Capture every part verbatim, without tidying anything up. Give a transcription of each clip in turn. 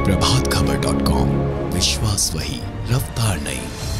Prabhat Khabar dot com, विश्वास वही, रफ्तार नहीं।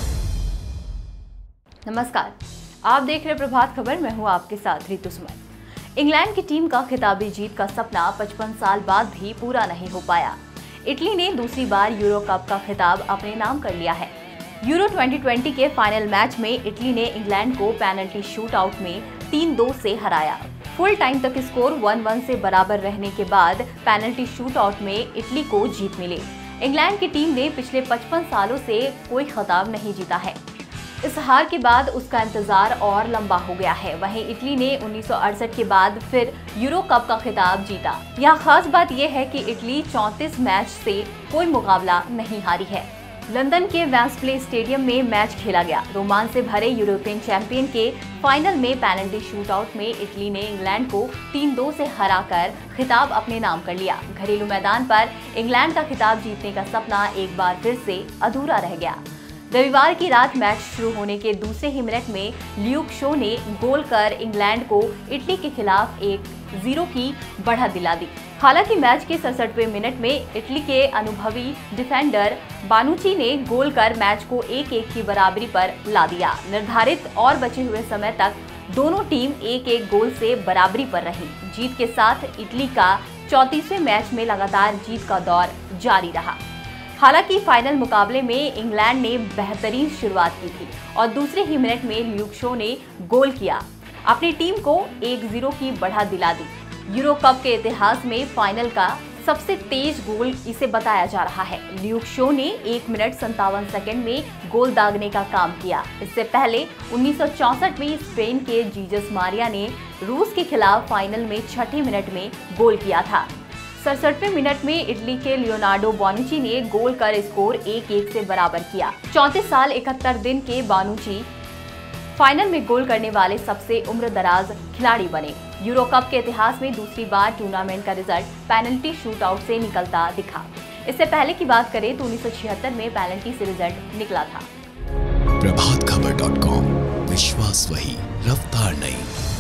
नमस्कार, आप देख रहे प्रभात खबर। मैं हूं आपके साथ रितु सुमन। इंग्लैंड की टीम का खिताबी जीत का सपना पचपन साल बाद भी पूरा नहीं हो पाया। इटली ने दूसरी बार यूरो कप का खिताब अपने नाम कर लिया है। यूरो दो हज़ार बीस के फाइनल मैच में इटली ने इंग्लैंड को पेनल्टी शूटआउट में तीन दो से हराया। फुल टाइम तक स्कोर एक एक से बराबर रहने के बाद पेनल्टी शूटआउट में इटली को जीत मिली। इंग्लैंड की टीम ने पिछले पचपन सालों से कोई खिताब नहीं जीता है। इस हार के बाद उसका इंतजार और लंबा हो गया है। वहीं इटली ने उन्नीस सौ अड़सठ के बाद फिर यूरो कप का खिताब जीता। यहाँ खास बात यह है कि इटली चौंतीस मैच से कोई मुकाबला नहीं हारी है। लंदन के वेम्बली स्टेडियम में मैच खेला गया। रोमांच से भरे यूरोपियन चैंपियन के फाइनल में पेनल्टी शूटआउट में इटली ने इंग्लैंड को तीन दो से हराकर खिताब अपने नाम कर लिया। घरेलू मैदान पर इंग्लैंड का खिताब जीतने का सपना एक बार फिर से अधूरा रह गया। रविवार की रात मैच शुरू होने के दूसरे ही मिनट में ल्यूक शो ने गोल कर इंग्लैंड को इटली के खिलाफ एक जीरो की बढ़त दिला दी। हालांकि मैच के सड़सठवें मिनट में इटली के अनुभवी डिफेंडर बानुची ने गोल कर मैच को एक एक की बराबरी पर ला दिया। निर्धारित और बचे हुए समय तक दोनों टीम एक एक गोल से बराबरी पर रही। जीत के साथ इटली का चौंतीसवें मैच में लगातार जीत का दौर जारी रहा। हालांकि फाइनल मुकाबले में इंग्लैंड ने बेहतरीन शुरुआत की थी और दूसरे ही मिनट में ल्यूक शो ने गोल किया, अपनी टीम को एक जीरो की बढ़त दिला दी। यूरो कप के इतिहास में फाइनल का सबसे तेज गोल इसे बताया जा रहा है। ल्यूक शो ने एक मिनट संतावन सेकंड में गोल दागने का काम किया। इससे पहले उन्नीस सौ चौसठ में स्पेन के जीजस मारिया ने रूस के खिलाफ फाइनल में छठे मिनट में गोल किया था। सड़सठवें मिनट में इटली के लियोनार्डो बोनुची ने गोल कर स्कोर एक एक से बराबर किया। चौंतीस साल इकहत्तर दिन के बोनुची फाइनल में गोल करने वाले सबसे उम्रदराज खिलाड़ी बने। यूरो कप के इतिहास में दूसरी बार टूर्नामेंट का रिजल्ट पेनल्टी शूटआउट से निकलता दिखा। इससे पहले की बात करें तो उन्नीस सौ छिहत्तर में पेनल्टी से रिजल्ट निकला था। प्रभात खबर डॉट कॉम, विश्वास वही, रफ्तार नहीं।